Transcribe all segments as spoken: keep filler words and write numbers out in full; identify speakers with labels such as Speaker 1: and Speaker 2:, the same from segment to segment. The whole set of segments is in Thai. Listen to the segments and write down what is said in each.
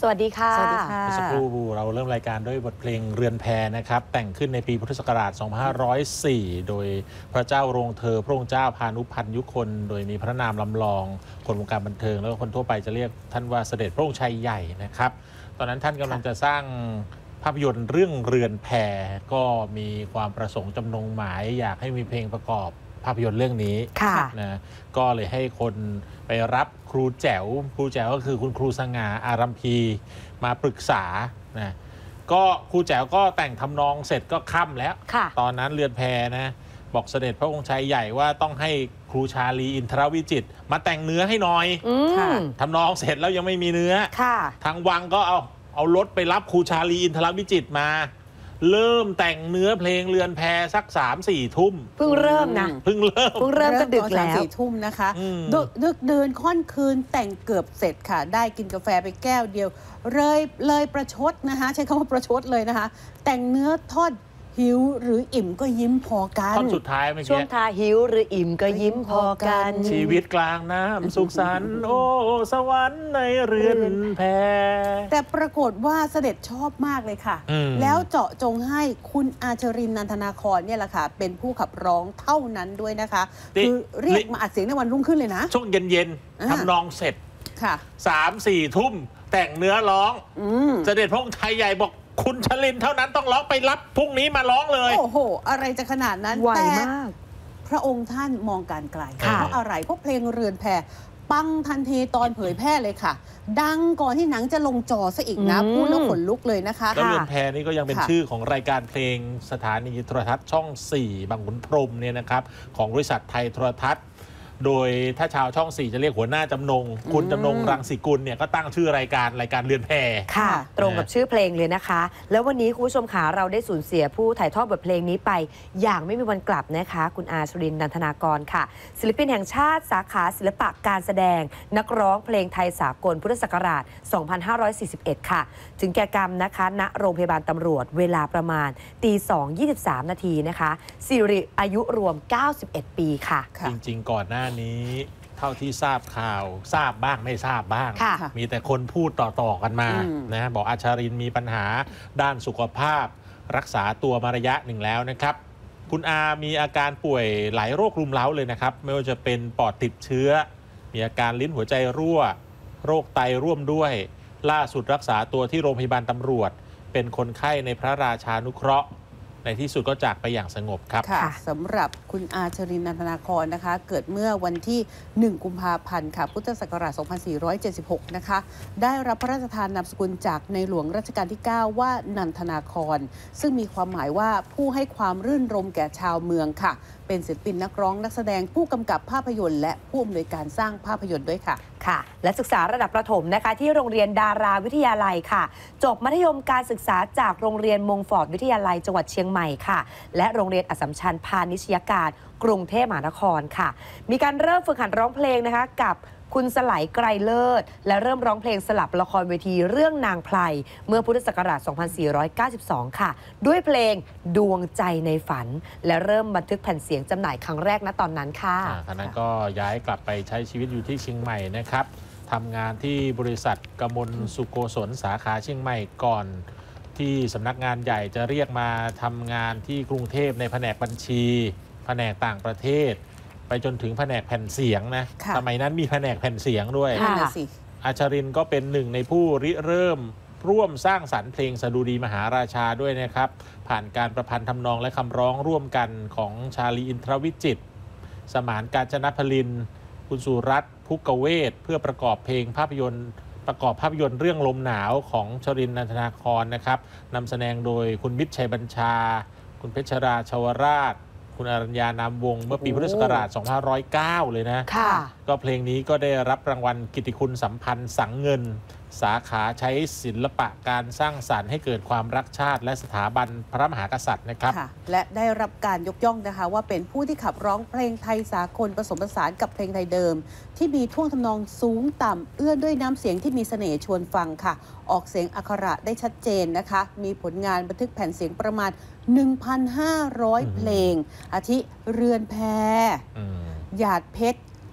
Speaker 1: สวัสดีค่ะ
Speaker 2: สวัสดีค่ะ
Speaker 3: สักครู่เราเริ่มรายการด้วยบทเพลงเรือนแพนะครับแต่งขึ้นในปีพุทธศักราช สองพันห้าร้อยสี่ โดยพระเจ้าโรงเธอพระองค์เจ้าพานุพันธ์ยุคน โดยมีพระนามลำลองคนวงการบันเทิงแล้วก็คนทั่วไปจะเรียกท่านว่าเสด็จพระองค์ชัยใหญ่นะครับตอนนั้นท่านกำลังจะสร้างภาพยนตร์เรื่องเรือนแพก็มีความประสงค์จำนงหมายอยากให้มีเพลงประกอบภาพยนตร์เรื่องนี้นะก็เลยให้คนไปรับครูแจ๋วครูแจ๋วก็คือคุณครูสง่าอารัมพีมาปรึกษานะก็ครูแจ๋วก็แต่งทำนองเสร็จก็ค่ำแล้วตอนนั้นเรือนแพนะบอกเสด็จพระองค์ชัยใหญ่ว่าต้องให้ครูชาลีอินทรวิจิตรมาแต่งเนื้อให้หน่อยทำนองเสร็จแล้วยังไม่มีเนื้อทางวังก็เอาเอารถไปรับครูชาลีอินทรวิจิตรมาเริ่มแต่งเนื้อเพลงเรือนแพสักสามสี่ทุ่ม
Speaker 1: เพิ่งเริ่มนะ
Speaker 3: เพิ่งเริ่ม
Speaker 2: เพิ่งเริ่มก็ดึกแล้วสี่ทุ่มนะคะดึกเดินค่อนคืนแต่งเกือบเสร็จค่ะได้กินกาแฟไปแก้วเดียวเลยเลยประชดนะคะใช้คำว่าประชดเลยนะคะแต่งเนื้อทอดหิวหรืออิ่มก็ยิ้มพอกัน
Speaker 3: ท่อนสุดท้ายเมื่อกี้
Speaker 1: ช่วงทาหิวหรืออิ่มก็ยิ้มพอกัน
Speaker 3: ชีวิตกลางน้ำสุขสันต์โอ้สวรรค์ในเรือนแพ
Speaker 2: แต่ปรากฏว่าเสด็จชอบมากเลยค่ะแล้วเจาะจงให้คุณอาชรินนันทนาครเนี่ยแหละค่ะเป็นผู้ขับร้องเท่านั้นด้วยนะคะคือเรียกมาอัดเสียงในวันรุ่งขึ้นเลยนะ
Speaker 3: ช่วงเย็นๆทำนองเสร็จ
Speaker 2: ค่ะ
Speaker 3: สามสี่ทุ่มแต่งเนื้อร้องเสด็จพระองค์ชัยใหญ่บอกคุณชลินเท่านั้นต้องร้องไปรับพรุ่งนี้มาร้องเลย
Speaker 2: โอ้โหอะไรจะขนาดนั้น
Speaker 1: แต่
Speaker 2: พระองค์ท่านมองการไกลเพราะอะไรเพราะเพลงเรือนแพปังทันทีตอนเผยแพร่เลยค่ะดังก่อนที่หนังจะลงจอซะอีกนะพูดแล้วขนลุกเลยนะคะ
Speaker 3: แล้วเรือนแพนี่ก็ยังเป็นชื่อของรายการเพลงสถานีโทรทัศน์ช่องสี่บางขุนพรหมเนี่ยนะครับของบริษัทไทยโทรทัศน์โดยถ้าชาวช่องสี่จะเรียกหัวหน้าจำนงคุณจำนงรังสีกุลเนี่ยก็ตั้งชื่อรายการรายการเรือนแพ
Speaker 1: ค่ะตรงกับชื่อเพลงเลยนะคะแล้ววันนี้คุณผู้ชมขาเราได้สูญเสียผู้ถ่ายทอดบทเพลงนี้ไปอย่างไม่มีวันกลับนะคะคุณอาชรินทร์นันทนากรค่ะศิลปินแห่งชาติสาขาศิลปะการแสดงนักร้องเพลงไทยสากลพุทธศักราชสองพันห้าร้อยสี่สิบเอ็ดค่ะถึงแก่กรรมนะคะณโรงพยาบาลตำรวจเวลาประมาณตีสองยี่สิบสามนาทีนะคะสิริอายุรวมเก้าสิบเอ็ดปีค่ะ
Speaker 3: จริงๆก่อนหน้านี้เท่าที่ทราบข่าวทราบบ้างไม่ทราบบ้างมีแต่คนพูดต่อๆกันมานะบอกอาชารินมีปัญหาด้านสุขภาพรักษาตัวมาระยะหนึ่งแล้วนะครับคุณอามีอาการป่วยหลายโรครุมเร้าเลยนะครับไม่ว่าจะเป็นปอดติดเชื้อมีอาการลิ้นหัวใจรั่วโรคไตร่วมด้วยล่าสุดรักษาตัวที่โรงพยาบาลตำรวจเป็นคนไข้ในพระราชานุเคราะห์ในที่สุดก็จากไปอย่างสงบครับ
Speaker 2: ค่ะสำหรับคุณอาชรินนันทนาครนะคะเกิดเมื่อวันที่หนึ่งกุมภาพันธ์ค่ะพุทธศักราชสองพันสี่ร้อยเจ็ดสิบหกนะคะได้รับพระราชทานนามสกุลจากในหลวงรัชกาลที่เก้าว่านันทนาครซึ่งมีความหมายว่าผู้ให้ความรื่นรมแก่ชาวเมืองค่ะเป็นศิลปินนักร้องนักแสดงผู้กำกับภาพยนตร์และผู้อำนวยการสร้างภาพยนตร์ด้วยค่ะ
Speaker 1: ค่ะและศึกษาระดับประถมนะคะที่โรงเรียนดาราวิทยาลัยค่ะจบมัธยมการศึกษาจากโรงเรียนมงฟอร์ดวิทยาลัยจังหวัดเชียงใหม่ค่ะและโรงเรียนอัสสัมชัญพาณิชยการกรุงเทพมหานครค่ะมีการเริ่มฝึกหัดร้องเพลงนะคะกับคุณสไลไกรเลิศและเริ่มร้องเพลงสลับละครเวทีเรื่องนางไพรเมื่อพุทธศักราชสองพันสี่ร้อยเก้าสิบสองค่ะด้วยเพลงดวงใจในฝันและเริ่มบันทึกแผ่นเสียงจำหน่ายครั้งแรกณตอนนั้นค่ะ
Speaker 3: ตอนนั้นก็ย้ายกลับไปใช้ชีวิตอยู่ที่เชียงใหม่นะครับทำงานที่บริษัทกมลสุโกศลสาขาเชียงใหม่ก่อนที่สำนักงานใหญ่จะเรียกมาทำงานที่กรุงเทพในแผนกบัญชีแผนกต่างประเทศไปจนถึงแผนกแผ่นเสียงนะสมัยนั้นมีแผนกแผ่นเสียงด้วยอาชรินก็เป็นหนึ่งในผู้ริเริ่มร่วมสร้างสรรค์เพลงสดุดีมหาราชาด้วยนะครับผ่านการประพันธ์ทำนองและคำร้องร่วมกันของชาลีอินทรวิจิตรสมานกาญจนพลินคุณสุรัตน์ภุกเวศเพื่อประกอบเพลงภาพยนตร์ประกอบภาพยนตร์เรื่องลมหนาวของชรินทร์นันทนาครนะครับนำแสดงโดยคุณมิตรชัยบัญชาคุณเพชรราชวราชคุณอรัญญานามวงเมื่อปีพุทธศักราชสองพันห้าร้อยเก้าเลยนะก็เพลงนี้ก็ได้รับรางวัลกิตติคุณสัมพันธ์สังเงินสาขาใช้ศิลปะการสร้างสรรค์ให้เกิดความรักชาติและสถาบันพระมหากษัตริย์นะครับ
Speaker 2: และได้รับการยกย่องนะคะว่าเป็นผู้ที่ขับร้องเพลงไทยสากลผสมผสานกับเพลงไทยเดิมที่มีท่วงทำนองสูงต่ำเอื้อนด้วยน้ำเสียงที่มีเสน่ห์ชวนฟังค่ะออกเสียงอักขระได้ชัดเจนนะคะมีผลงานบันทึกแผ่นเสียงประมาณ หนึ่งพันห้าร้อย เพลงอาทิเรือนแพหยาดเพชร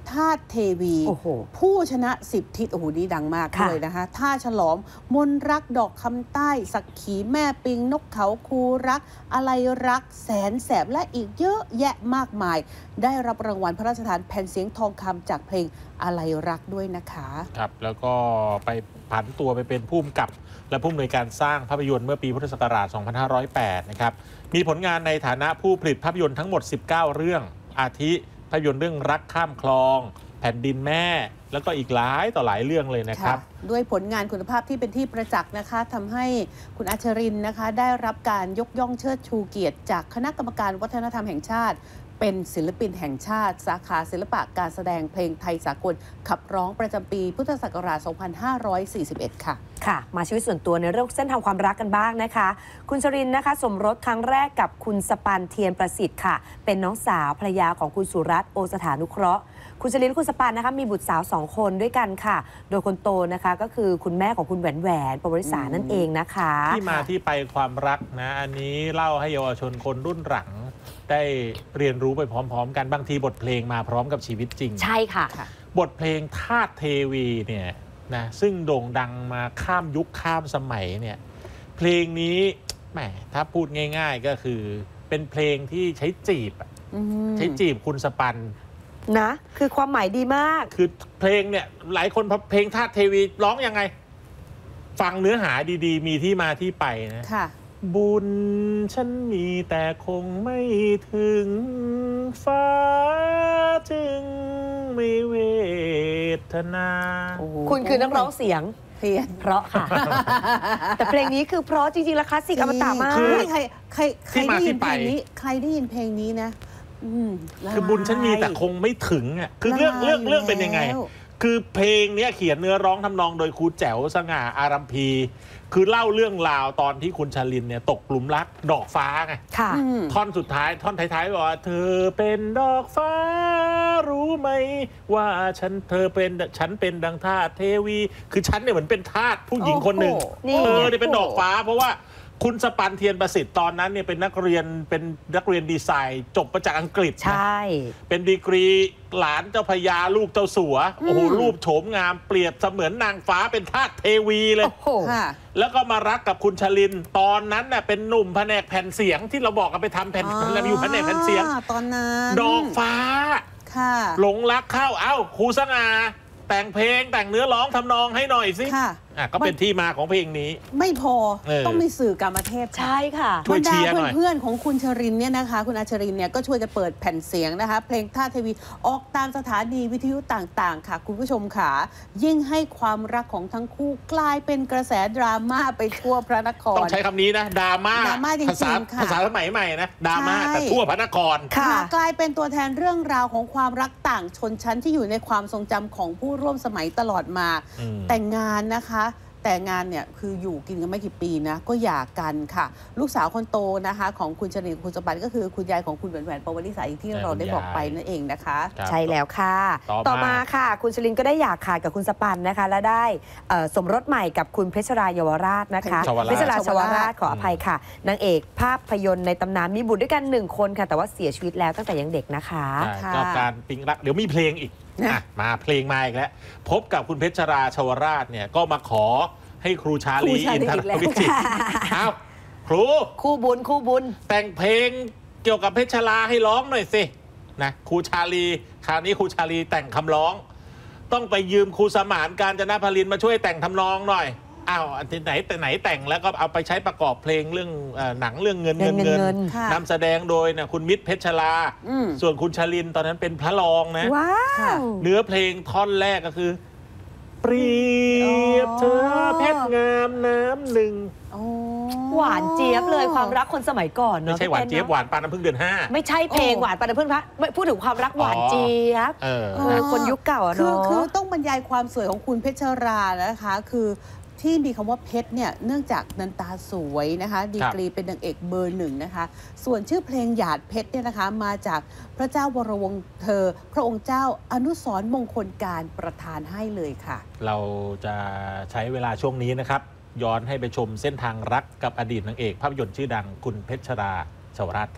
Speaker 2: ธาตุเทวี
Speaker 1: โอ้โห
Speaker 2: ผู้ชนะสิบทิศโอ้โหนี่ดังมาก
Speaker 1: ค่ะ
Speaker 2: เลยนะคะท่าฉลอมมนรักดอกคำใต้สักขีแม่ปิงนกเขาคูรัก อะไรรักแสนแสบและอีกเยอะแยะมากมาย ได้รับรางวัลพระราชทานแผ่นเสียงทองคำจากเพลงอะไรรักด้วยนะคะ
Speaker 3: ครับแล้วก็ไปผันตัวไปเป็นผู้กำกับ และผู้อำนวยการสร้างภาพยนตร์เมื่อปีพุทธศักราช สองพันห้าร้อยแปด นะครับมีผลงานในฐานะผู้ผลิตภาพยนตร์ทั้งหมด สิบเก้า เรื่องอาทิภาพยนตร์เรื่องรักข้ามคลอง แผ่นดินแม่ แล้วก็อีกหลายต่อหลายเรื่องเลยนะครับ
Speaker 2: ด้วยผลงานคุณภาพที่เป็นที่ประจักษ์นะคะทำให้คุณอัชรินนะคะได้รับการยกย่องเชิดชูเกียรติจากคณะกรรมการวัฒนธรรมแห่งชาติ เป็นศิลปินแห่งชาติ สาขาศิลปะการแสดงเพลงไทยสากลขับร้องประจำปีพุทธศักราช สองพันห้าร้อยสี่สิบเอ็ด ค่ะ
Speaker 1: ค่ะ มาชีวิตส่วนตัวในเรื่องเส้นทางความรักกันบ้างนะคะ คุณชรินนะคะสมรสครั้งแรกกับคุณสปันเทียนประสิทธิ์ค่ะ เป็นน้องสาวภรรยาของคุณสุรัตน์โอสถานุเคราะห์คุณชรินและคุณสปันนะคะมีบุตรสาวสองคนด้วยกันค่ะ โดยคนโตนะคะก็คือคุณแม่ของคุณแหวนแหวนปวริษานั่นเองนะคะ
Speaker 3: ที่มาที่ไปความรักนะอันนี้เล่าให้เยาวชนคนรุ่นหลัง ได้เรียนรู้ไปพร้อมๆกันบางทีบทเพลงมาพร้อมกับชีวิตจริง
Speaker 1: ใช่ค่ะ
Speaker 3: บทเพลงธาตุเทวีเนี่ยนะซึ่งโด่งดังมาข้ามยุคข้ามสมัยเนี่ยเพลงนี้แหมถ้าพูดง่ายๆก็คือเป็นเพลงที่ใช้จีบอะใช้จีบคุณสปัน
Speaker 1: นะคือความหมายดีมาก
Speaker 3: คือเพลงเนี่ยหลายคนพอเพลงธาตุเทวีร้องยังไง ฟังเนื้อหาดีๆ มีที่มาที่ไปนะ
Speaker 2: ค่ะ
Speaker 3: บุญฉันมีแต่คงไม่ถึงฟ้าจึงไม่เวทนา
Speaker 1: คุณคือนักร้องเสียง
Speaker 2: เพียน
Speaker 1: เพราะค่ะ แต่เพลงนี้คือเพราะจริงๆแล้วคลาสสิกอมตะมาก
Speaker 2: ใครใครใครได้ยินเพลงนี้ใครได้ยินเพลงนี้นะ
Speaker 3: คือบุญฉันมีแต่คงไม่ถึงอ่ะคือเรื่องเรื่องเรื่องเป็นยังไงคือเพลงนี้เขียนเนื้อร้องทำนองโดยครูแจ๋วสง่าอารัมพีคือเล่าเรื่องราวตอนที่คุณชลินเนี่ยตกหลุมรักดอกฟ้าไงท่อนสุดท้ายท่อนท้ายๆบอกว่าเธอเป็นดอกฟ้ารู้ไหมว่าฉันเธอเป็นฉันเป็นดังทาสเทวีคือฉันเนี่ยเหมือนเป็นทาสผู้หญิงคนหนึ่งเธอเนี่ยเป็นดอกฟ้าเพราะว่าคุณสปันเทียนประสิทธิ์ตอนนั้นเนี่ยเป็นนักเรียนเป็นนักเรียนดีไซน์จบมาจากอังกฤษ
Speaker 1: ใช่
Speaker 3: เป็นดีกรีหลานเจ้าพญาลูกเจ้าสัวโอ้โหรูปโฉมงามเปรียบเสมือนนางฟ้าเป็นทาสเทวีเลยแล้วก็มารักกับคุณชลินตอนนั้นน่ะเป็นหนุ่มแผนกแผ่นเสียงที่เราบอกกันไปทำแผ่นแล้วอยู่แผนกแผ่นเสียง
Speaker 2: ตอนนั้น
Speaker 3: ดอกฟ้าหลงรักเข้าเอ้าครูสง่าแต่งเพลงแต่งเนื้อร้องทำนองให้หน่อยสิค่ะก็เป็นที่มาของเพลงนี้
Speaker 2: ไม่พอต้องมีสื่อกรรมเทพ
Speaker 1: ใช่ค่ะ
Speaker 2: บรรดาเพื่อนๆของคุณชรินเนี่ยนะคะคุณอาชรินเนี่ยก็ช่วยจะเปิดแผ่นเสียงนะคะเพลงธาตุเทวีออกตามสถานีวิทยุต่างๆค่ะคุณผู้ชมค่ะยิ่งให้ความรักของทั้งคู่กลายเป็นกระแสดราม่าไปทั่วพระนคร
Speaker 3: ต้องใช้คำนี้นะดราม่าภาษาภาษาสมัยใหม่นะดราม่าแต่ทั่วพระนคร
Speaker 2: ค่ะกลายเป็นตัวแทนเรื่องราวของความรักต่างชนชั้นที่อยู่ในความทรงจำของผู้ร่วมสมัยตลอดมาแต่งงานนะคะแต่งานเนี่ยคืออยู่กินกันไม่กี่ปีนะก็หย่ากันค่ะลูกสาวคนโตนะคะของคุณชรินคุณสปันก็คือคุณยายของคุณแหวนแหวนปวริษาที่เราได้บอกไปนั่นเองนะคะ
Speaker 1: ใช่แล้วค่ะต่อมาค่ะคุณชรินก็ได้หย่าขาดกับคุณสปันนะคะและได้สมรสใหม่กับคุณเพชรราเยาวราชนะคะเพชรราชวราชขออภัยค่ะนางเอกภาพยนตร์ในตำนานมีบุตรด้วยกันหนึ่งคนค่ะแต่ว่าเสียชีวิตแล้วตั้งแต่ยังเด็กนะคะ
Speaker 3: ก็การปิ๊งรักเดี๋ยวมีเพลงอีกมาเพลงมาอีกแล้วพบกับคุณเพชรราชวราชเนี่ยก็มาขอให้ครูชาลีอินทรวิจิตรเอาครู
Speaker 1: คู่บุญคู่บุญ
Speaker 3: แต่งเพลงเกี่ยวกับเพชรราให้ร้องหน่อยสินะครูชาลีคราวนี้ครูชาลีแต่งคำร้องต้องไปยืมครูสมานกาญจนพลินมาช่วยแต่งทำนองหน่อยอ้าวอันไหนแต่ไหนแต่งแล้วก็เอาไปใช้ประกอบเพลงเรื่องหนังเรื่องเงินเงินเงินนำแสดงโดยนะคุณมิตรเพชรราส่วนคุณชลินตอนนั้นเป็นพระรองนะเนื้อเพลงท่อนแรกก็คือเปรียบเธอเพชรงามน้ำหนึ่ง
Speaker 1: หวานเจี๊ยบเลยความรักคนสมัยก่อนเนาะ
Speaker 3: ไม่ใช่หวานเจี๊ยบหวานปานน้ำพึ่งเดือนห้า
Speaker 1: ไม่ใช่เพลงหวานปานน้ำพึ่งพระไม่พูดถึงความรักหวานเจี๊ยบคนยุคเก่าเนาะ
Speaker 2: คือต้องบรรยายความสวยของคุณเพชรรานะคะคือที่มีคำว่าเพชรเนี่ยเนื่องจากนันตาสวยนะคะดีกรีเป็นนางเอกเบอร์หนึ่งนะคะส่วนชื่อเพลงหยาดเพชรเนี่ยนะคะมาจากพระเจ้าวรวงศ์เธอพระองค์เจ้าอนุสรณ์มงคลการประทานให้เลยค่ะ
Speaker 3: เราจะใช้เวลาช่วงนี้นะครับย้อนให้ไปชมเส้นทางรักกับอดีตนางเอกภาพยนตร์ชื่อดังคุณเพชรราชวราชครับ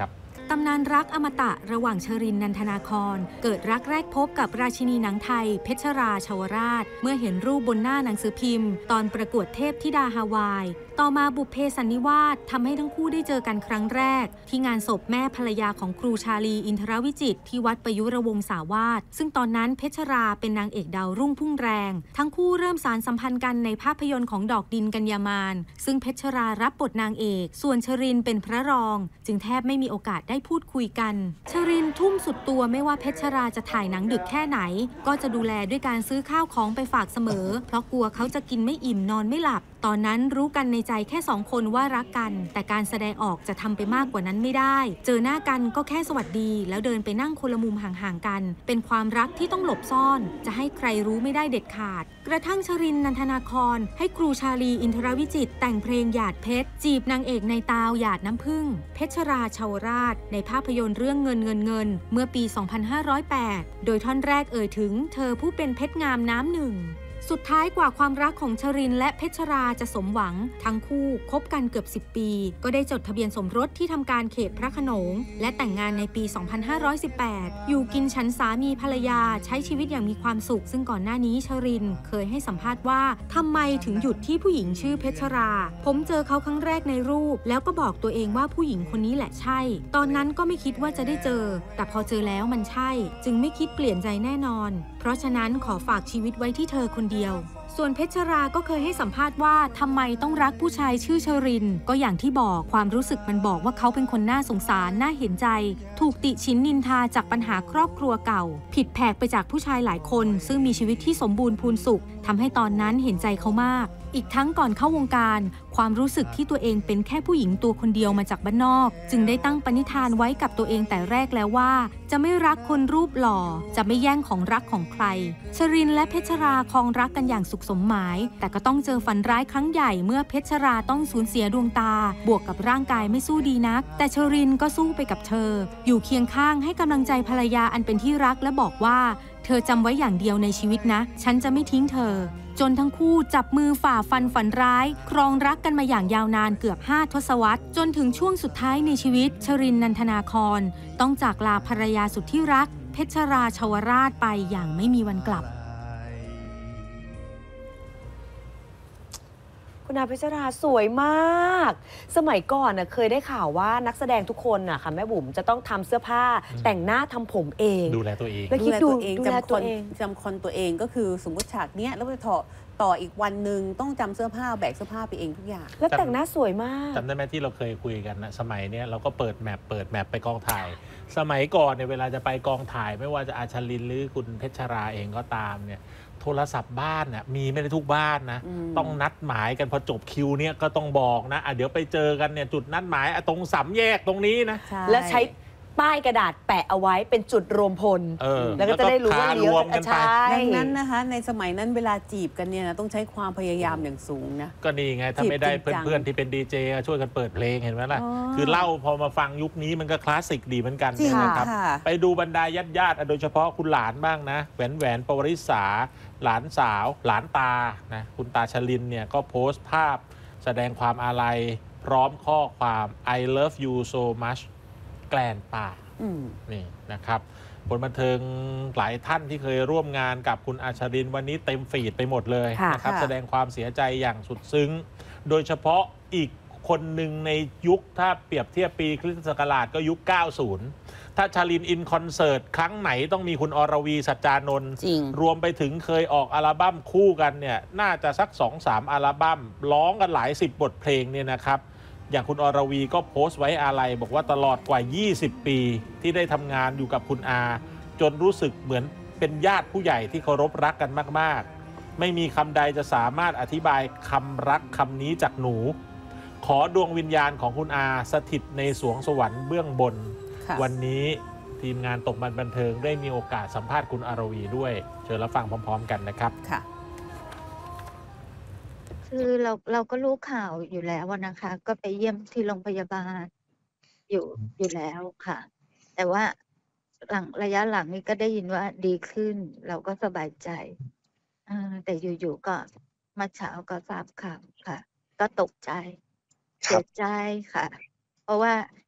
Speaker 4: ตำนานรักอมตะระหว่างชรินทร์นันทนาครเกิดรักแรกพบกับราชินีหนังไทยเพชรราชวราชเมื่อเห็นรูปบนหน้าหนังสือพิมพ์ตอนประกวดเทพธิดาฮาวายต่อมาบุพเพสันนิวาสทำให้ทั้งคู่ได้เจอกันครั้งแรกที่งานศพแม่ภรรยาของครูชาลีอินทรวิจิตรที่วัดประยุรวงศาวาสซึ่งตอนนั้นเพชรราเป็นนางเอกดาวรุ่งพุ่งแรงทั้งคู่เริ่มสานสัมพันธ์กันในภาพยนตร์ของดอกดินกัญญามารซึ่งเพชรรารับบทนางเอกส่วนชรินทร์เป็นพระรองจึงแทบไม่มีโอกาสได้พูดคุยกันชรินทร์ทุ่มสุดตัวไม่ว่าเพชรราจะถ่ายหนังดึกแค่ไหนก็จะดูแลด้วยการซื้อข้าวของไปฝากเสมอเพราะกลัวเขาจะกินไม่อิ่มนอนไม่หลับตอนนั้นรู้กันในใจแค่สองคนว่ารักกันแต่การแสดงออกจะทำไปมากกว่านั้นไม่ได้เจอหน้ากันก็แค่สวัสดีแล้วเดินไปนั่งคนละมุมห่างๆกันเป็นความรักที่ต้องหลบซ่อนจะให้ใครรู้ไม่ได้เด็ดขาดกระทั่งชรินทร์นันทนาครให้ครูชาลีอินทรวิจิตรแต่งเพลงหยาดเพชรจีบนางเอกในตาวหยาดน้ำผึ้งเพชรราชาวราชในภาพยนตร์เรื่องเงินเงินเงินเมื่อปี สองพันห้าร้อยแปด โดยท่อนแรกเอ่ยถึงเธอผู้เป็นเพชรงามน้ำหนึ่งสุดท้ายกว่าความรักของชรินทร์และเพชรราจะสมหวังทั้งคู่คบกันเกือบสิบปีก็ได้จดทะเบียนสมรสที่ทำการเขตพระโขนงและแต่งงานในปี สองพันห้าร้อยสิบแปด อยู่กินฉันสามีภรรยาใช้ชีวิตอย่างมีความสุขซึ่งก่อนหน้านี้ชรินทร์เคยให้สัมภาษณ์ว่าทำไมถึงหยุดที่ผู้หญิงชื่อเพชรราผมเจอเขาครั้งแรกในรูปแล้วก็บอกตัวเองว่าผู้หญิงคนนี้แหละใช่ตอนนั้นก็ไม่คิดว่าจะได้เจอแต่พอเจอแล้วมันใช่จึงไม่คิดเปลี่ยนใจแน่นอนเพราะฉะนั้นขอฝากชีวิตไว้ที่เธอคนเดียวส่วนเพชรราก็เคยให้สัมภาษณ์ว่าทำไมต้องรักผู้ชายชื่อชรินทร์ก็อย่างที่บอกความรู้สึกมันบอกว่าเขาเป็นคนน่าสงสารน่าเห็นใจถูกติฉินนินทาจากปัญหาครอบครัวเก่าผิดแผกไปจากผู้ชายหลายคนซึ่งมีชีวิตที่สมบูรณ์พูนสุขทำให้ตอนนั้นเห็นใจเขามากอีกทั้งก่อนเข้าวงการความรู้สึกที่ตัวเองเป็นแค่ผู้หญิงตัวคนเดียวมาจากบ้านนอกจึงได้ตั้งปณิธานไว้กับตัวเองแต่แรกแล้วว่าจะไม่รักคนรูปหล่อจะไม่แย่งของรักของใครชรินทร์และเพชรราครองรักกันอย่างสุขสมหมายแต่ก็ต้องเจอฝันร้ายครั้งใหญ่เมื่อเพชรราต้องสูญเสียดวงตาบวกกับร่างกายไม่สู้ดีนักแต่ชรินทร์ก็สู้ไปกับเธออยู่เคียงข้างให้กำลังใจภรรยาอันเป็นที่รักและบอกว่าเธอจำไว้อย่างเดียวในชีวิตนะฉันจะไม่ทิ้งเธอจนทั้งคู่จับมือฝ่าฟันฝันร้ายครองรักกันมาอย่างยาวนานเกือบห้าทศวรรษจนถึงช่วงสุดท้ายในชีวิตชรินทร์นันทนาครต้องจากลาภรรยาสุดที่รักเพชรราชวราชไปอย่างไม่มีวันกลับ
Speaker 1: คุณอาเพชรราสวยมากสมัยก่อนน่ะเคยได้ข่าวว่านักแสดงทุกคนน่ะค่ะแม่บุ๋มจะต้องทำเสื้อผ้าแต่งหน้าทำผมเอง
Speaker 3: ดูแลตัวเอง
Speaker 1: แล้วคิดดูดูแล
Speaker 2: จำค
Speaker 1: ตัวน เอง
Speaker 2: จำคนตัวเองก็คือสมมติฉากเนี้ยแล้วไปต่อต่ออีกวันหนึ่งต้องจำเสื้อผ้าแบกเสื้อผ้าไปเองทุกอย่าง
Speaker 1: แล้วแต่งหน้าสวยมาก
Speaker 3: จำได้ไหมที่เราเคยคุยกันนะสมัยเนี้ยเราก็เปิดแมปเปิดแมปไปกองถ่ายสมัยก่อนเนี่ยเวลาจะไปกองถ่ายไม่ว่าจะอาชลินหรือคุณเพชรราเองก็ตามเนี่ยโทรศัพท์บ้านน่ะมีไม่ได้ทุกบ้านนะต้องนัดหมายกันพอจบคิวเนี่ยก็ต้องบอกนะะเดี๋ยวไปเจอกันเนี่ยจุดนัดหมายตรงสามแยกตรงนี้นะ
Speaker 1: แล้วใช้ป้ายกระดาษแปะเอาไว้เป็นจุดรวมพลแล้วก็จะได้รู้ว่าเลี้ยวกันไป
Speaker 2: ดังนั้นนะคะในสมัยนั้นเวลาจีบกันเนี่ยนะต้องใช้ความพยายามอย่างสูงนะ
Speaker 3: ก็นี่ไงถ้าไม่ได้เพื่อนๆที่เป็นดีเจช่วยกันเปิดเพลงเห็นไหมล่ะคือเล่าพอมาฟังยุคนี้มันก็คลาสสิกดีเหมือนกันนะครับไปดูบรรดาญาติญาติโดยเฉพาะคุณหลานบ้างนะแหวนแหวนปวริษาหลานสาวหลานตานะคุณตาชลินเนี่ยก็โพสต์ภาพแสดงความอาลัยพร้อมข้อความ I love you so much แกลนป่านี่นะครับคนบันเทิงหลายท่านที่เคยร่วมงานกับคุณอาชรินวันนี้เต็มฟีดไปหมดเลยนะครับแสดงความเสียใจอย่างสุดซึ้งโดยเฉพาะอีกคนหนึ่งในยุคถ้าเปรียบเทียบปีคริสตศักราชก็ยุคเก้าสิบถ้าชาลินอินคอนเสิร์ตครั้งไหนต้องมีคุณอรวีสัจจานนท์รวมไปถึงเคยออกอัลบั้มคู่กันเนี่ยน่าจะสัก สองสาม อัลบั้มร้องกันหลายสิบบทเพลงเนี่ยนะครับอย่างคุณอรวีก็โพสต์ไว้อาลัยบอกว่าตลอดกว่ายี่สิบปีที่ได้ทำงานอยู่กับคุณอาจนรู้สึกเหมือนเป็นญาติผู้ใหญ่ที่เคารพรักกันมากๆไม่มีคำใดจะสามารถอธิบายคำรักคำนี้จากหนูขอดวงวิญญาณของคุณอาสถิตในสวงสวรรค์เบื้องบนวันนี้ทีมงานตกมันบันเทิงได้มีโอกาสสัมภาษณ์คุณอรวีด้วยเชิญรับฟังพร้อมๆกันนะครับ
Speaker 2: ค่ะ
Speaker 5: คือเราเราก็รู้ข่าวอยู่แล้วนะคะ ก็ไปเยี่ยมที่โรงพยาบาลอยู่อยู่แล้วค่ะ แต่ว่าหลังระยะหลังนี้ก็ได้ยินว่าดีขึ้น เราก็สบายใจแต่อยู่ๆก็มาเช้าก็ทราบข่าวค่ะ ก็ตกใจเสียใจค่ะ เพราะว่า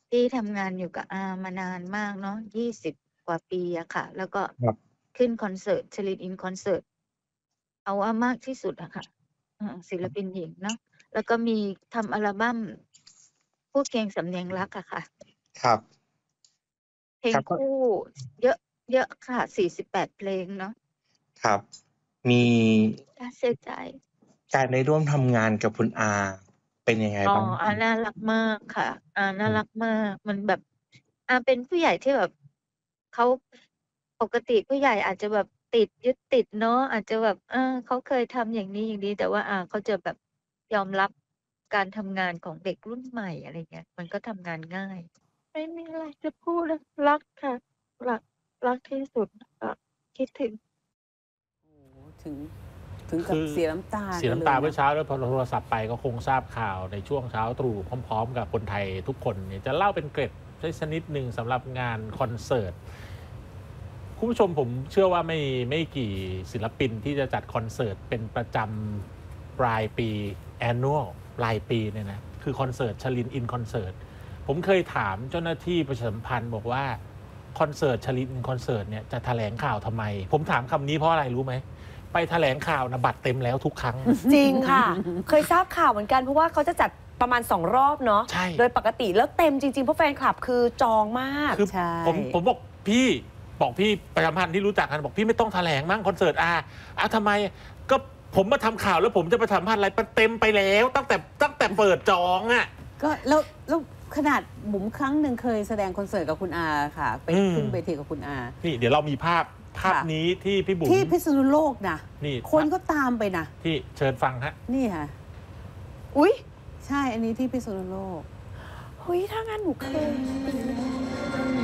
Speaker 5: ที่ทำงานอยู่กับอามานานมากเนาะยี่สิบกว่าปีอะค่ะ แล้วก็
Speaker 6: ครับ
Speaker 5: ขึ้นคอนเสิร์ต ชลิน in คอนเสิร์ต เอาว่ามากที่สุดอะค่ะ เออ ศิลปินหญิงเนาะ แล้วก็มีทำอัลบั้ม พูดเพียงสำเนียงรักอะค่ะ
Speaker 6: ครับ
Speaker 5: เพล
Speaker 6: ค
Speaker 5: ง
Speaker 6: รับ ก็
Speaker 5: คู่ เยอะ เยอะค่ะ สี่สิบแปด เพลงเนาะ
Speaker 6: ครับ มี
Speaker 5: น่าเสียใจ
Speaker 6: การได้ร่วมทำงานกับคุณอาเป็นยังไง
Speaker 5: อ๋อ
Speaker 6: บ้าง
Speaker 5: อาน่ารักมากค่ะ อาน่า
Speaker 6: อืม
Speaker 5: รักมาก มันแบบ อาเป็นผู้ใหญ่ที่แบบ เขา ปกติผู้ใหญ่อาจจะแบบติด ยึดติดเนาะ อาจจะแบบ เออ เขาเคยทำอย่างนี้ อย่างนี้ แต่ว่าอาเขาจะแบบยอมรับการทำงานของเด็กรุ่นใหม่ อะไรเงี้ย มันก็ทำงานง่าย ไม่มีอะไรจะพูดแล้ว รักค่ะ รัก รักที่สุด ก็คิดถึง
Speaker 2: โอ้โฮ ถึง ถึงกั
Speaker 3: คื
Speaker 2: บ
Speaker 3: อ
Speaker 2: เสียน้ำตา
Speaker 3: เสีย
Speaker 2: กัน
Speaker 3: น้ำ
Speaker 2: เล
Speaker 3: ตาย เมื่
Speaker 2: นะ
Speaker 3: อเช้าแล้วพอโทรศัพท์ไปก็คงทราบข่าวในช่วงเช้าตรู่พร้อม ๆ กับคนไทยทุกคนเนี่ยจะเล่าเป็นเกร็ดสักนิดหนึ่งสำหรับงานคอนเสิร์ต คุณผู้ชมผมเชื่อว่าไม่ ไม่กี่ศิลปินที่จะจัดคอนเสิร์ตเป็นประจำปลายปี annual ปลายปีเนี่ยนะ คือคอนเสิร์ต ชลิน in คอนเสิร์ต ผมเคยถามเจ้าหน้าที่ประชาสัมพันธ์บอกว่าคอนเสิร์ต ชลิน in คอนเสิร์ตเนี่ยจะแถลงข่าวทำไม ผมถามคำนี้เพราะอะไรรู้ไหม ไปแถลงข่าวนะบัตรเต็มแล้วทุกครั้ง
Speaker 1: จริงค่ะ เคยทราบข่าวเหมือนกัน เพราะว่าเขาจะจัดประมาณ สอง รอบเนาะ
Speaker 3: ใช่
Speaker 1: โดยปกติแล้วเต็มจริง ๆ เพราะแฟนคลับคือจองมาก
Speaker 3: คือ
Speaker 2: ใช่
Speaker 3: ผมผมบอกพี่บอกพี่ประชาสัมพันธ์ที่รู้จักกันบอกพี่ไม่ต้องแถลงมั้งคอนเสิร์ตอาอ่ะทำไมก็ผมมาทำข่าวแล้วผมจะไปทำพันธ์อะไรมันเต็มไปแล้ว ตั้งแต่ตั้งแต่เปิดจองอ่ะ
Speaker 2: ก็แล้วแล้วขนาดบุ๋มครั้งหนึ่งเคยแสดงคอนเสิร์ตกับคุณอาค่ะ ไป
Speaker 3: อืม
Speaker 2: ขึ้นเวทีกับคุณอา
Speaker 3: นี่เดี๋ยวเรามีภาพภาพ
Speaker 2: ค่ะ
Speaker 3: นี้ที่พี่บุ๋ม
Speaker 2: ที่พิษณุโลกนะ
Speaker 3: นี่
Speaker 2: คนก็ตามไปนะ
Speaker 3: ที่เชิญฟังฮะ
Speaker 2: นี่ค่ะ
Speaker 1: อุ๊ย
Speaker 2: ใช่ อันนี้ที่พิษณุโลก
Speaker 1: เฮ้ย ถ้างั้นหนูเคย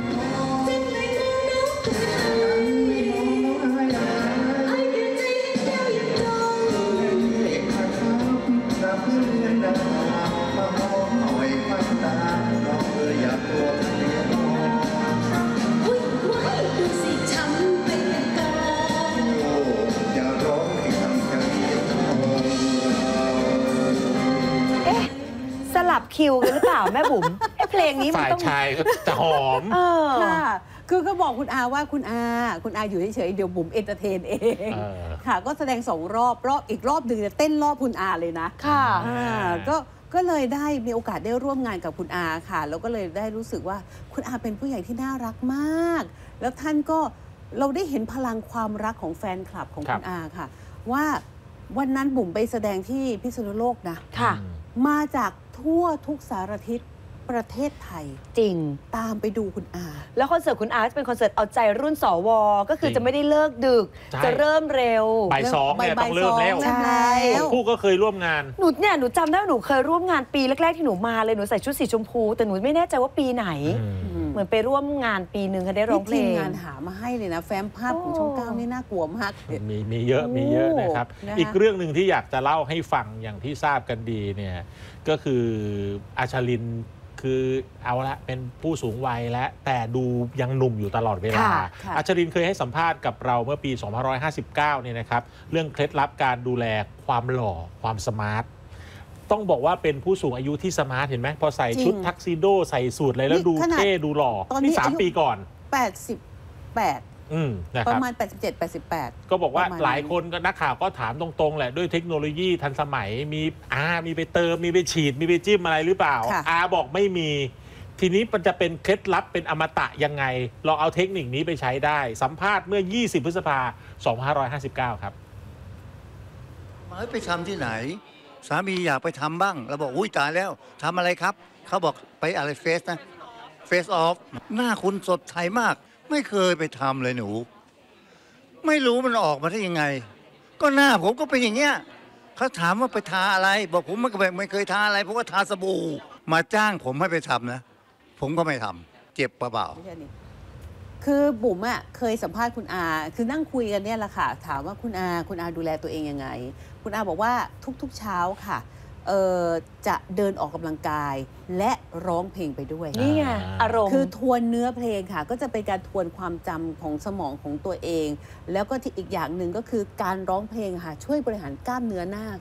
Speaker 1: เอ๊ะ สลับคิวกันหรือเปล่า แม่บุ๋มเอ๊ะเพลงนี้มัน
Speaker 3: ฝ่าย
Speaker 1: ต้อง
Speaker 3: ชายก็จะหอม
Speaker 1: เออ
Speaker 2: ค่ะ คือก็บอกคุณอาว่าคุณอา คุณอาอยู่เฉยๆ เดี๋ยวบุ๋มเอนเตอร์เทนเอง
Speaker 3: เออ
Speaker 2: ค่ะ ก็แสดงสองรอบ รอบอีกรอบหนึ่งเนี่ยเต้นรอบคุณอาเลยนะ
Speaker 1: ค่ะ
Speaker 2: อ่าก็ก็เลยได้มีโอกาสได้ร่วมงานกับคุณอาค่ะ แล้วก็เลยได้รู้สึกว่าคุณอาเป็นผู้ใหญ่ที่น่ารักมาก แล้วท่านก็เราได้เห็นพลังความรักของแฟนคลับของ
Speaker 3: ครั
Speaker 2: คุ
Speaker 3: บ
Speaker 2: ณอาค่ะ ว่าวันนั้นบุ๋มไปแสดงที่พิษณุโลกนะ
Speaker 1: ค่ะ
Speaker 3: อืม
Speaker 2: มาจากทั่วทุกสารทิศประเทศไทย
Speaker 1: จริง
Speaker 2: ตามไปดูคุณอา
Speaker 1: แล้วคอนเสิร์ตคุณอาร์ตเป็นคอนเสิร์ตเอาใจรุ่นสว ก็คือ
Speaker 3: จริง
Speaker 1: จะไม่ได้เลิกดึก
Speaker 3: ใช่
Speaker 1: จะเริ่มเร็ว
Speaker 3: บ่ายสองเนี่ย
Speaker 2: บ่
Speaker 3: ต้องเริ่มแล้ว
Speaker 2: สอง
Speaker 1: ใช่
Speaker 2: แล้ว
Speaker 3: คู่ก็เคยร่วมงาน
Speaker 1: หนูเนี่ยหนูจำได้ว่าหนูเคยร่วมงานปีแรก ๆ ที่หนูมาเลย หนูใส่ชุดสีชมพู แต่หนูไม่แน่ใจว่าปีไหน เหมือนไปร่วมงานปีหนึ่งค่ะได้ร้องเพล
Speaker 2: ทีม
Speaker 1: ง
Speaker 2: งานหามาให้เลยนะ แฟ้มภาพของช่องเก้านี่น่ากลัวมาก
Speaker 3: มีมีเยอะมีเยอะนะครับ
Speaker 2: โอ้นะคะ
Speaker 3: อีกเรื่องหนึ่งที่อยากจะเล่าให้ฟังอย่างที่ทราบกันดีเนี่ยก็คืออาชลินคือเอาละเป็นผู้สูงวัยแล้วแต่ดูยังหนุ่มอยู่ตลอดเวลา
Speaker 1: ค่ะ
Speaker 2: ค่ะ
Speaker 3: อาชลินเคยให้สัมภาษณ์กับเราเมื่อปี สองพันห้าร้อยห้าสิบเก้า เนี่ยนะครับเรื่องเคล็ดลับการดูแลความหล่อความสมาร์ทต้องบอกว่าเป็นผู้สูงอายุที่สมาร์ทเห็นไหมพอใส่ชุด
Speaker 2: จริง
Speaker 3: ทักซิโดใส่สูทอะไรแล้ว
Speaker 2: นี่
Speaker 3: ดู
Speaker 2: ขนาด
Speaker 3: เท่ดูหล่อ
Speaker 2: ตอนนี้
Speaker 3: นี่สาม
Speaker 2: อายุ
Speaker 3: ปีก่อน
Speaker 2: แปดสิบแปด
Speaker 3: อืมนะ
Speaker 2: ป
Speaker 3: ครับ
Speaker 2: ระมาณ แปดสิบเจ็ด แปดสิบแปด
Speaker 3: ก็บอกว่า
Speaker 2: ประมาณ
Speaker 3: หลายคนก็นักข่าวก็ถามตรงๆแหละด้วยเทคโนโลยีทันสมัยมีอามีไปเติมมีไปฉีดมีไปจิ้มอะไรหรือเปล่า
Speaker 2: ค่ะ
Speaker 3: อาบอกไม่มี ทีนี้มันจะเป็นเคล็ดลับเป็นอมตะยังไงเราเอาเทคนิคนี้ไปใช้ได้สัมภาษณ์เมื่อ ยี่สิบ พฤษภาคม สองพันห้าร้อยห้าสิบเก้า ครับ
Speaker 7: มาไปทำที่ไหน สามีอยากไปทำบ้างเราบอกอุ้ยตายแล้วทำอะไรครับ เขาบอกไปอะไรเฟสนะเฟสออฟหน้าคุณสดใสมาก ไม่เคยไปทำเลยหนู ไม่รู้มันออกมาได้ยังไง ก็หน้าผมก็เป็นอย่างเงี้ยเขาถามว่าไปทาอะไร บอกผมไม่เคยไม่เคยทาอะไรเพราะว่าทาสบู่มาจ้างผมให้ไปทำนะ ผมก็ไม่ทำเจ็บเปล่า
Speaker 2: ไม่ใช่นี่คือบุ๋มอ่ะเคยสัมภาษณ์คุณอา คือนั่งคุยกันเนี่ยแหละค่ะ ถามว่าคุณอาคุณอาดูแลตัวเองยังไง คุณอาบอกว่าทุกๆเช้าค่ะเอ่อจะเดินออกกำลังกายและร้องเพลงไปด้วย
Speaker 1: นี่ไง
Speaker 3: อ่า
Speaker 1: อารมณ์
Speaker 2: คือทวนเนื้อเพลงค่ะ ก็จะเป็นการทวนความจำของสมองของตัวเอง แล้วก็ที่อีกอย่างหนึ่งก็คือการร้องเพลงค่ะ ช่วยบริหารกล้ามเนื้อหน้าค่ะ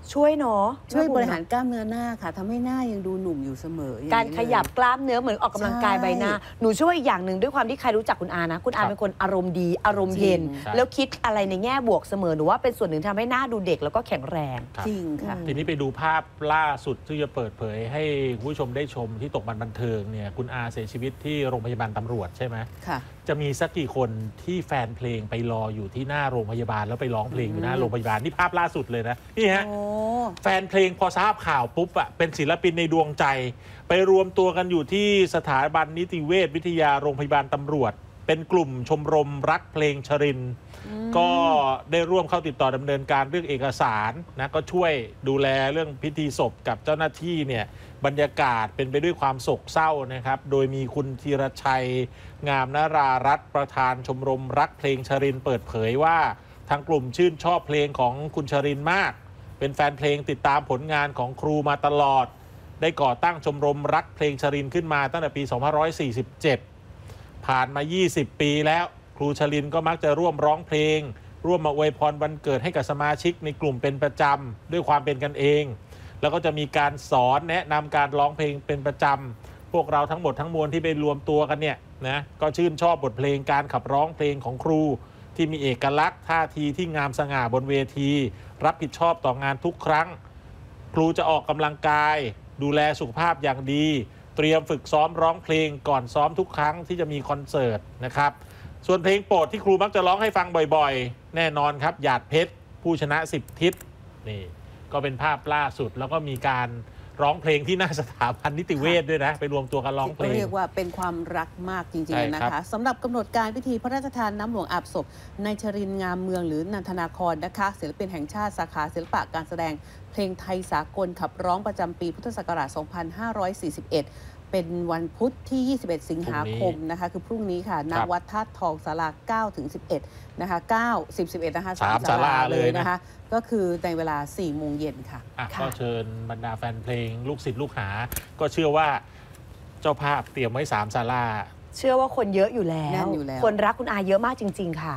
Speaker 1: ช่วยเนาะ
Speaker 2: ช่วยบริหารกล้ามเนื้อหน้าค่ะทำให้หน้ายังดูหนุ่มอยู่เสมออย่าง
Speaker 1: การ
Speaker 2: นี้
Speaker 1: ขยับกล้ามเนื้อเหมือนออกกำลังกาย
Speaker 2: ใช่
Speaker 1: ใบหน้าหนูช่วยอีกอย่างหนึ่งด้วยความที่ใครรู้จักคุณอานะคุณอา
Speaker 3: ครับ
Speaker 1: เป็นคนอารมณ์ดีอารมณ์เย็น
Speaker 2: จริง
Speaker 3: ใช่
Speaker 1: แล้วคิดอะไรในแง่บวกเสมอหนูว่าเป็นส่วนหนึ่งทำให้หน้าดูเด็กแล้วก็แข็งแรง
Speaker 3: ครับ
Speaker 2: จริงค่ะ
Speaker 3: ทีนี้ไปดูภาพล่าสุดที่จะเปิดเผยให้คุณผู้ชมได้ชมที่ตกมันบันเทิงเนี่ยคุณอาเสียชีวิตที่โรงพยาบาลตำรวจใช่ไหม
Speaker 2: ค่ะ
Speaker 3: จะมีสักกี่คนที่แฟนเพลงไปรออยู่ที่หน้าโรงพยาบาลแล้วไปร้องเพลงอยู่หน้าโรงพยาบาลนี่ภาพล่าสุดเลยนะนี่ฮะ
Speaker 2: โอ้
Speaker 3: แฟนเพลงพอทราบข่าวปุ๊บอะเป็นศิลปินในดวงใจ ไปรวมตัวกันอยู่ที่สถาบันนิติเวชวิทยาโรงพยาบาลตำรวจ เป็นกลุ่มชมรมรักเพลงชรินทร์ก็ได้ร่วมเข้าติดต่อดำเนินการเรื่องเอกสารนะก็ช่วยดูแลเรื่องพิธีศพกับเจ้าหน้าที่เนี่ยบรรยากาศเป็นไปด้วยความโศกเศร้านะครับโดยมีคุณธีรชัยงามนรารัตน์ประธานชมรมรักเพลงชรินทร์เปิดเผยว่าทางกลุ่มชื่นชอบเพลงของคุณชรินทร์มาก เป็นแฟนเพลงติดตามผลงานของครูมาตลอด ได้ก่อตั้งชมรมรักเพลงชรินทร์ขึ้นมาตั้งแต่ปี สองพันห้าร้อยสี่สิบเจ็ด ผ่านมา ยี่สิบ ปีแล้ว ครูชรินทร์ก็มักจะร่วมร้องเพลง ร่วมมาอวยพรวันเกิดให้กับสมาชิกในกลุ่มเป็นประจำด้วยความเป็นกันเอง แล้วก็จะมีการสอนแนะนำการร้องเพลงเป็นประจำพวกเราทั้งหมดทั้งมวลที่ไปรวมตัวกันเนี่ยนะก็ชื่นชอบบทเพลงการขับร้องเพลงของครู ที่มีเอกลักษณ์ท่าทีที่งามสง่าบนเวที รับผิดชอบต่องานทุกครั้ง ครูจะออกกำลังกาย ดูแลสุขภาพอย่างดี เตรียมฝึกซ้อมร้องเพลงก่อนซ้อมทุกครั้งที่จะมีคอนเสิร์ตนะครับส่วนเพลงโปรดที่ครูมักจะร้องให้ฟังบ่อยๆ แน่นอนครับหยาดเพชรผู้ชนะสิบทิศนี่ก็เป็นภาพล่าสุดแล้วก็มีการร้องเพลงที่หน้าสถาบันนิติเวชด้วยนะไปรวมตัวกันร้องเพลง
Speaker 2: เรียกว่าเป็นความรักมากจริง
Speaker 3: ใช่
Speaker 2: ๆ นะ
Speaker 3: ครั
Speaker 2: คะ
Speaker 3: บ
Speaker 2: สำหรับกำหนดการพิธีพระราชทานน้ำหลวงอาบศพนายชรินทร์งามเมืองหรือนันทนาครนะคะศิลปินแห่งชาติสาขาศิลปะการแสดงเพลงไทยสากลขับร้องประจำปีพุทธศักราช สองพันห้าร้อยสี่สิบเอ็ด เป็นวันพุธที่ ยี่สิบเอ็ด สิงหาคมนะคะ คือพรุ่งนี้ค่ะณวัดธาตุทองศาลา เก้าถึงสิบเอ็ด นะคะ เก้า สิบ สิบเอ็ด นะคะ
Speaker 3: สามศาลาเลยนะ
Speaker 2: นะคะ ก็คือในเวลา สี่ โมงเย็นค่ะ
Speaker 3: อ่ะ
Speaker 1: ค่ะ
Speaker 3: ก็เชิญบรรดาแฟนเพลงลูกศิษย์ลูกหา ก็เชื่อว่าเจ้าภาพเตรียมไว้สามศาลา
Speaker 1: เชื่อว่าคนเยอะอยู่แล้
Speaker 2: แน่
Speaker 1: วน
Speaker 2: อยู่แล้ว
Speaker 1: คนรักคุณอาเยอะมากจริง ๆ ค่ะ